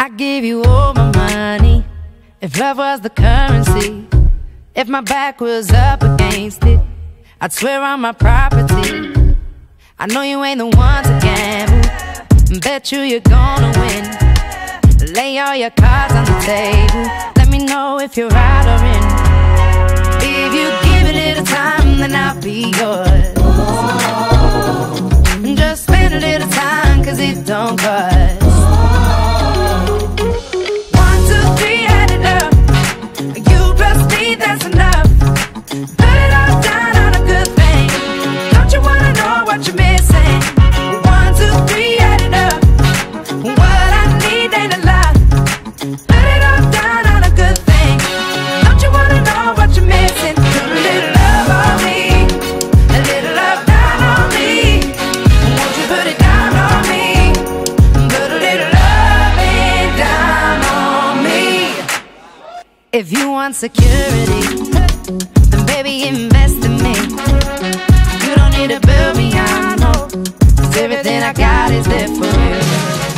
I'd give you all my money if love was the currency. If my back was up against it, I'd swear on my property. I know you ain't the one to gamble, bet you're gonna win. Lay all your cards on the table, let me know if you're out or in. If you give it a little time, then I'll be yours. Just spend a little time, cause it don't cost. 1, 2, 3, add it up. You trust me, that's enough. Put it all down on a good thing. Don't you wanna know what you're missing? 1, 2, 3, add it up. What I need ain't a lot. Put it all down on a good thing. Don't you wanna know what you're missing? Put a little love on me, a little love down on me. Won't you put it down on me? Put a little loving down on me. If you want security, then baby invest in me. You don't need to build me, I know, 'cause everything I got is there for you.